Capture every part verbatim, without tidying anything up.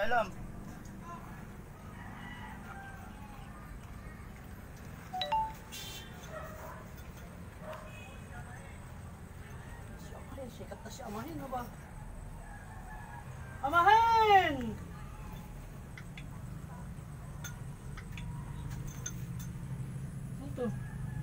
alam. Siyempre, sikat na si Amahin, no ba? Amahin! Ito.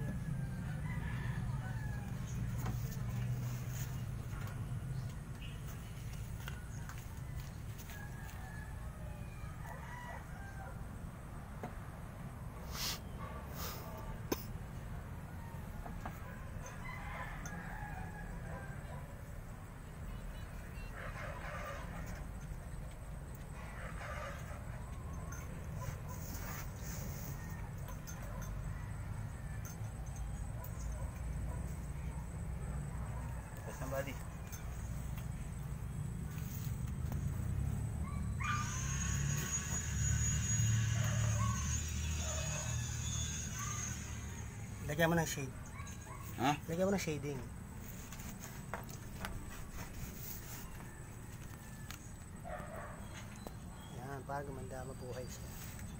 Somebody. Lagyan mo ng shade. Ha? Lagyan mo ng shading. Yan, para gumanda, mabuhay siya.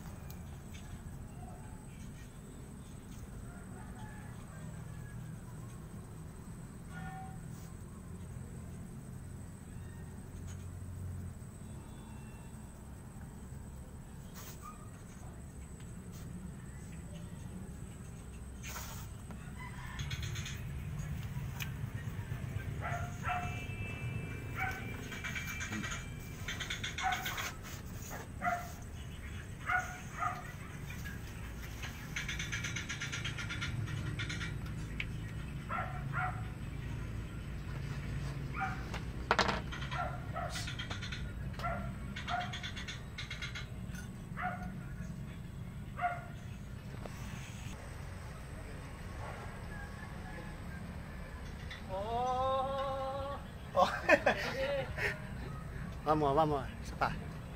Vamos, vamos, isa pa.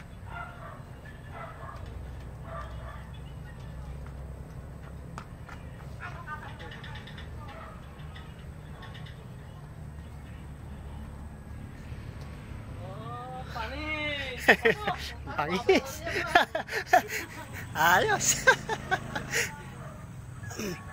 Oh, panis! Panis! Ayos!